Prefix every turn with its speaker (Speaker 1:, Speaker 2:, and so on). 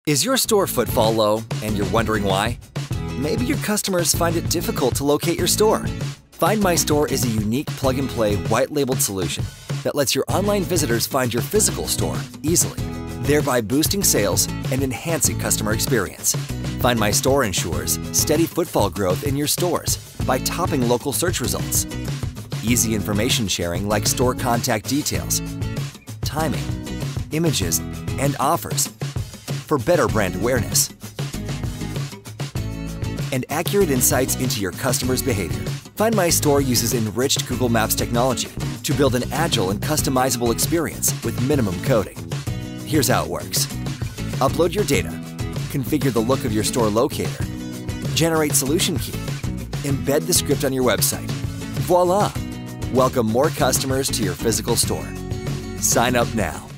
Speaker 1: Is your store footfall low and you're wondering why? Maybe your customers find it difficult to locate your store. Find My Store is a unique plug-and-play white-labeled solution that lets your online visitors find your physical store easily, thereby boosting sales and enhancing customer experience. Find My Store ensures steady footfall growth in your stores by topping local search results. Easy information sharing like store contact details, timing, images, and offers for better brand awareness. And accurate insights into your customers' behavior. Find My Store uses enriched Google Maps technology to build an agile and customizable experience with minimum coding. Here's how it works. Upload your data, configure the look of your store locator, generate solution key, embed the script on your website. Voila! Welcome more customers to your physical store. Sign up now.